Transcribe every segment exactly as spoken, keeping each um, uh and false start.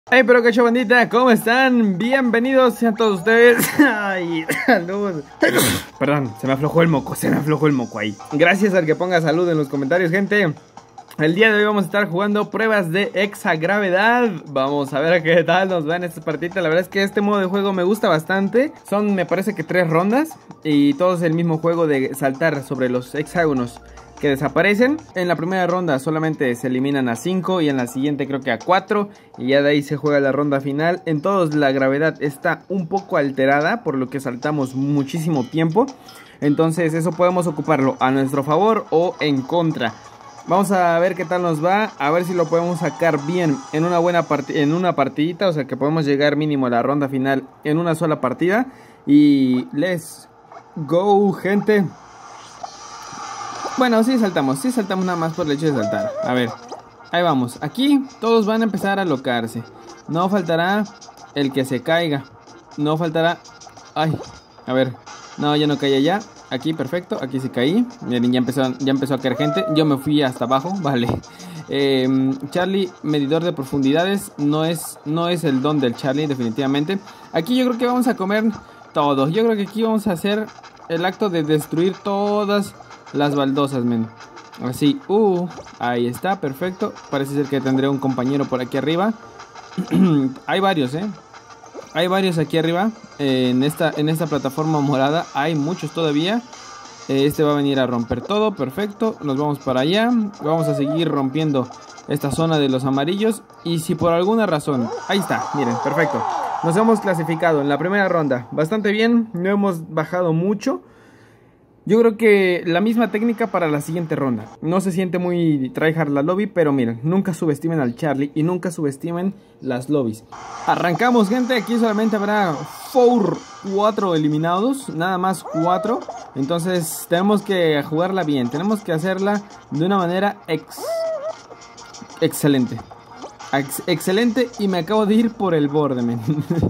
Hey, pero qué bandita, ¿cómo están? Bienvenidos sean todos ustedes. Ay, salud. Perdón, se me aflojó el moco, se me aflojó el moco ahí. Gracias al que ponga salud en los comentarios, gente. El día de hoy vamos a estar jugando pruebas de exagravedad. Vamos a ver qué tal nos va en esta partida. La verdad es que este modo de juego me gusta bastante. Son, me parece que tres rondas. Y todo es el mismo juego de saltar sobre los hexágonos que desaparecen. En la primera ronda solamente se eliminan a cinco y en la siguiente creo que a cuatro. Y ya de ahí se juega la ronda final. En todos la gravedad está un poco alterada, por lo que saltamos muchísimo tiempo. Entonces eso podemos ocuparlo a nuestro favor o en contra. Vamos a ver qué tal nos va, a ver si lo podemos sacar bien en una buena partida, en una partidita, o sea que podemos llegar mínimo a la ronda final en una sola partida. Y let's go, gente. Bueno, sí saltamos, sí saltamos nada más por el hecho de saltar. A ver, ahí vamos. Aquí todos van a empezar a alocarse. No faltará el que se caiga. No faltará... Ay, a ver. No, ya no caí allá. Aquí, perfecto, aquí sí caí. Miren, ya empezó, ya empezó a caer gente. Yo me fui hasta abajo, vale. eh, Charlie, medidor de profundidades. No es, no es el don del Charlie, definitivamente. Aquí yo creo que vamos a comer todo. Yo creo que aquí vamos a hacer el acto de destruir todas las baldosas, men. Así, uh, ahí está, perfecto. Parece ser que tendré un compañero por aquí arriba. Hay varios, eh Hay varios aquí arriba, eh, en, esta, en esta plataforma morada, hay muchos todavía. eh, Este va a venir a romper todo, perfecto. Nos vamos para allá, vamos a seguir rompiendo esta zona de los amarillos. Y si por alguna razón, ahí está, miren, perfecto. Nos hemos clasificado en la primera ronda bastante bien, no hemos bajado mucho. Yo creo que la misma técnica para la siguiente ronda. No se siente muy tryhard la lobby, pero miren, nunca subestimen al Charlie y nunca subestimen las lobbies. Arrancamos, gente, aquí solamente habrá cuatro eliminados, nada más cuatro. Entonces tenemos que jugarla bien, tenemos que hacerla de una manera ex excelente. Ex excelente, y me acabo de ir por el borde, men.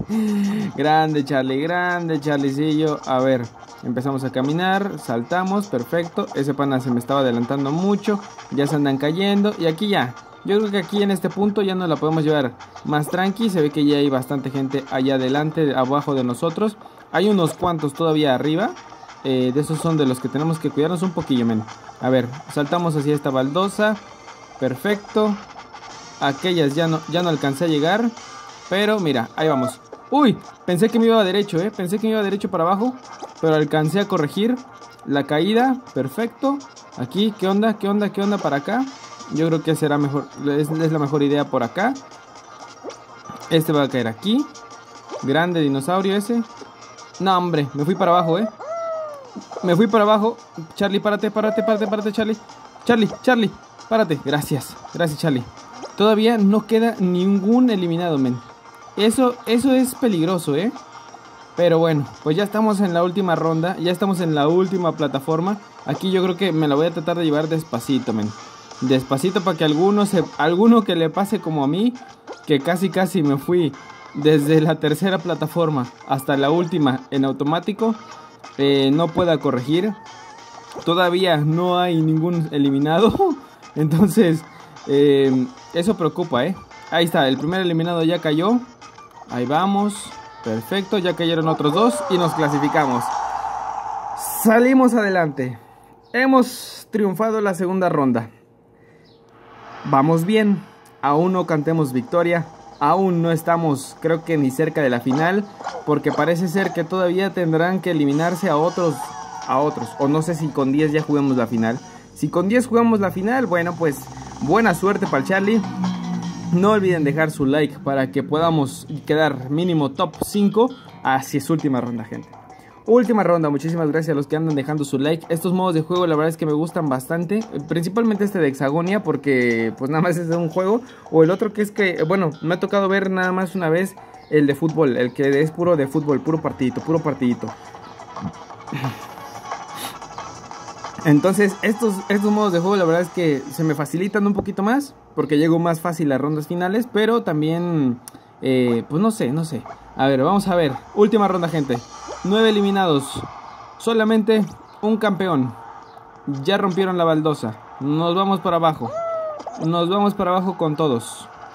Grande Charlie, grande Charliecillo. A ver, empezamos a caminar, saltamos, perfecto. Ese pana se me estaba adelantando mucho, ya se andan cayendo. Y aquí ya, yo creo que aquí en este punto ya no la podemos llevar más tranqui. Se ve que ya hay bastante gente allá adelante, abajo de nosotros. Hay unos cuantos todavía arriba, eh, de esos son de los que tenemos que cuidarnos un poquillo, men. A ver, saltamos hacia esta baldosa, perfecto. Aquellas ya no, ya no alcancé a llegar, pero mira, ahí vamos. Uy, pensé que me iba derecho, eh Pensé que me iba derecho para abajo, pero alcancé a corregir la caída, perfecto. Aquí, ¿qué onda? ¿Qué onda? ¿Qué onda para acá? Yo creo que será mejor, es, es la mejor idea por acá. Este va a caer aquí. Grande dinosaurio ese. No, hombre, me fui para abajo, eh Me fui para abajo. Charlie, párate, párate, párate, párate, Charlie. Charlie, Charlie, párate, gracias, gracias, Charlie. Todavía no queda ningún eliminado, men. Eso, eso es peligroso, ¿eh? Pero bueno, pues ya estamos en la última ronda. Ya estamos en la última plataforma. Aquí yo creo que me la voy a tratar de llevar despacito, men. Despacito para que alguno, se, alguno que le pase como a mí, que casi casi me fui desde la tercera plataforma hasta la última en automático, eh, no pueda corregir. Todavía no hay ningún eliminado. Entonces... Eh, eso preocupa, eh Ahí está, el primer eliminado ya cayó. Ahí vamos, perfecto, ya cayeron otros dos y nos clasificamos. Salimos adelante. Hemos triunfado la segunda ronda. Vamos bien. Aún no cantemos victoria. Aún no estamos, creo que ni cerca de la final, porque parece ser que todavía tendrán que eliminarse a otros A otros, o no sé si con diez ya juguemos la final. Si con diez jugamos la final, bueno, pues buena suerte para el Charlie. No olviden dejar su like para que podamos quedar mínimo top cinco hacia su última ronda, gente. Última ronda, muchísimas gracias a los que andan dejando su like. Estos modos de juego la verdad es que me gustan bastante. Principalmente este de Hexagonia, porque pues nada más es de un juego. O el otro que es que, bueno, me ha tocado ver nada más una vez el de fútbol. El que es puro de fútbol, puro partidito, puro partidito. Entonces estos, estos modos de juego la verdad es que se me facilitan un poquito más, porque llego más fácil a las rondas finales. Pero también, eh, pues no sé, no sé. A ver, vamos a ver, última ronda, gente. Nueve eliminados, solamente un campeón. Ya rompieron la baldosa. Nos vamos para abajo. Nos vamos para abajo con todos.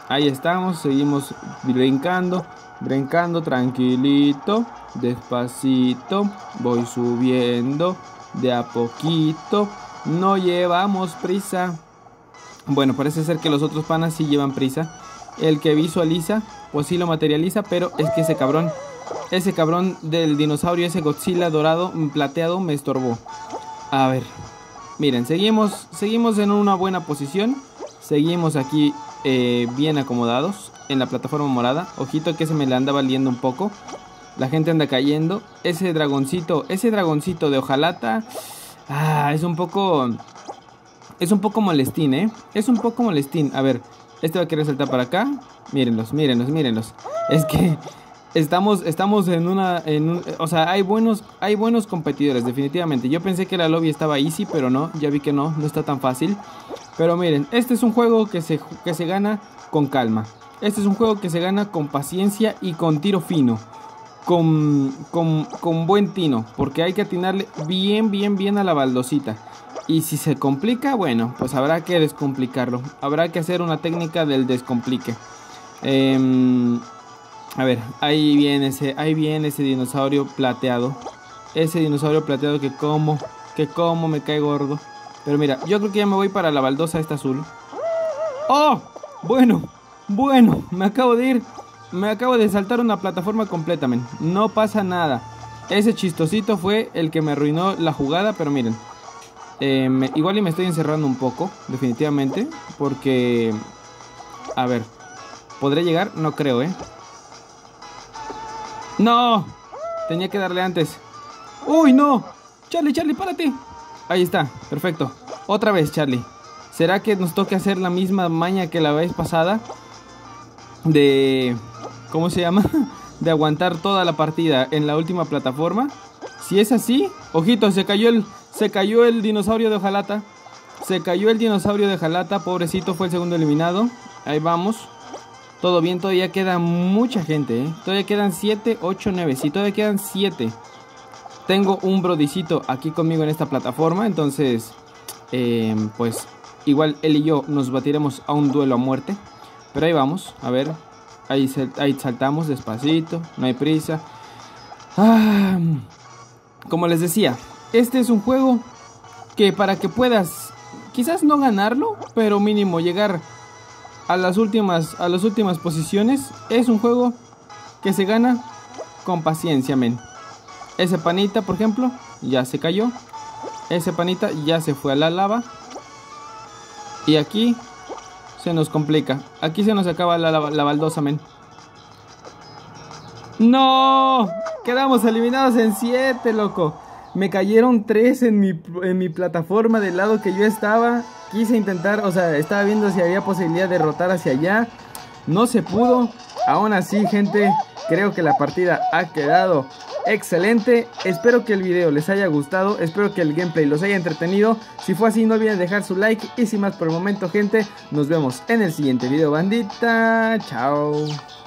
Ahí estamos, seguimos brincando, brincando tranquilito, despacito, voy subiendo de a poquito, no llevamos prisa. Bueno, parece ser que los otros panas sí llevan prisa. El que visualiza, pues sí lo materializa, pero es que ese cabrón, ese cabrón del dinosaurio, ese Godzilla dorado, plateado, me estorbó. A ver, miren, seguimos, seguimos en una buena posición. Seguimos aquí eh, bien acomodados en la plataforma morada. Ojito que se me la anda valiendo un poco. La gente anda cayendo. Ese dragoncito, ese dragoncito de hojalata, ah, es un poco... Es un poco molestín, ¿eh? Es un poco molestín. A ver, este va a querer saltar para acá. Mírenlos, mírenlos, mírenlos. Es que estamos, estamos en una... En un, o sea, hay buenos, hay buenos competidores, definitivamente. Yo pensé que la lobby estaba easy, pero no. Ya vi que no, no está tan fácil. Pero miren, este es un juego que se, que se gana con calma. Este es un juego que se gana con paciencia y con tiro fino. Con, con, con buen tino. Porque hay que atinarle bien, bien, bien a la baldosita. Y si se complica, bueno, pues habrá que descomplicarlo. Habrá que hacer una técnica del descomplique. Eh, a ver, ahí viene ese, ahí viene ese dinosaurio plateado. Ese dinosaurio plateado que como, que como me cae gordo. Pero mira, yo creo que ya me voy para la baldosa esta azul. ¡Oh! Bueno, bueno, me acabo de ir. Me acabo de saltar una plataforma completa, men. No pasa nada. Ese chistosito fue el que me arruinó la jugada, pero miren. Eh, me, igual y me estoy encerrando un poco, definitivamente, porque... A ver, ¿podré llegar? No creo, ¿eh? ¡No! Tenía que darle antes. ¡Uy, no! Charlie, Charlie, párate. Ahí está, perfecto. Otra vez, Charlie. ¿Será que nos toque hacer la misma maña que la vez pasada? De... ¿Cómo se llama? De aguantar toda la partida en la última plataforma. Si es así... Ojito, se cayó el... Se cayó el dinosaurio de hojalata. Se cayó el dinosaurio de hojalata. Pobrecito, fue el segundo eliminado. Ahí vamos. Todo bien, todavía queda mucha gente, ¿eh? Todavía quedan siete, ocho, nueve. Sí, todavía quedan siete. Tengo un brodicito aquí conmigo en esta plataforma. Entonces, eh, pues, igual él y yo nos batiremos a un duelo a muerte. Pero ahí vamos, a ver. Ahí, ahí saltamos despacito. No hay prisa. Ah, como les decía, este es un juego que para que puedas, quizás no ganarlo, pero mínimo llegar a las últimas, a las últimas posiciones, es un juego que se gana con paciencia, men. Ese panita, por ejemplo, ya se cayó. Ese panita ya se fue a la lava. Y aquí se nos complica. Aquí se nos acaba la, la, la baldosa, men. ¡No! Quedamos eliminados en siete, loco. Me cayeron tres en mi, en mi plataforma del lado que yo estaba. Quise intentar, o sea, estaba viendo si había posibilidad de rotar hacia allá. No se pudo. Aún así, gente, creo que la partida ha quedado excelente. Espero que el video les haya gustado. Espero que el gameplay los haya entretenido. Si fue así, no olviden dejar su like. Y sin más por el momento, gente, nos vemos en el siguiente video, bandita. Chao.